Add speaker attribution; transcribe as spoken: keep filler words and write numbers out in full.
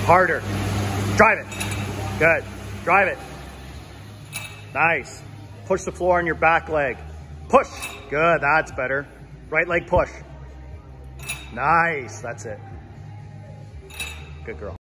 Speaker 1: Harder. Drive it. Good. Drive it. Nice. Push the floor on your back leg. Push. Good. That's better. Right leg push. Nice. That's it. Good girl.